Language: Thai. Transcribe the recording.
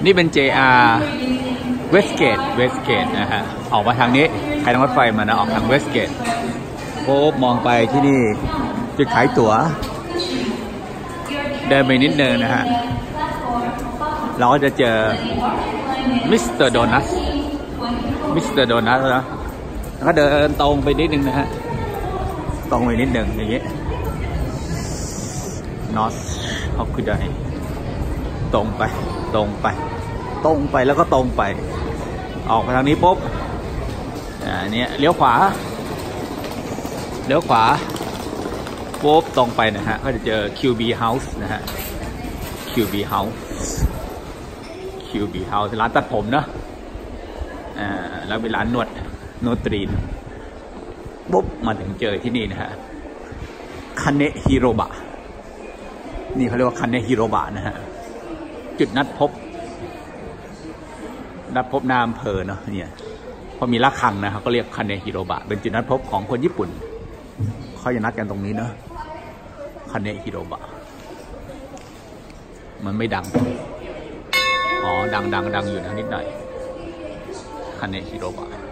นี่เป็น JR Westgate นะฮะออกมาทางนี้ใครนั่งรถไฟมานะออกทาง Westgate โอ้มองไปที่นี่จุดขายตั๋วเดินไปนิดนึงนะฮะเราก็จะเจอมิสเตอร์โดนัทนะแล้วก็เดินตรงไปนิดนึงนะฮะตรงไปนิดนึงอย่างเงี้ยนอสเขาคือได้ตรงไปแล้วก็ตรงไปออกไปทางนี้ปุ๊บเนี่ยเลี้ยวขวาปุ๊บตรงไปนะฮะก็จะเจอ QB House นะฮะ QB House ร้านตัดผมเนาะแล้วเป็นร้านนวดตรีนปุ๊บมาถึงเจอที่นี่นะฮะคาเนะฮิโรบะนี่เขาเรียกว่าคาเนะฮิโรบะนะฮะจุดนัดพบหน้าอำเภอเนาะเนี่ยพอมีระฆังนะครับก็เรียกคาเนะฮิโรบะเป็นจุดนัดพบของคนญี่ปุ่นเขาจะนัดกันตรงนี้เนาะคาเนะฮิโรบะมันไม่ดังอ๋อดังอยู่นะนิดหน่อยคาเนะฮิโรบะ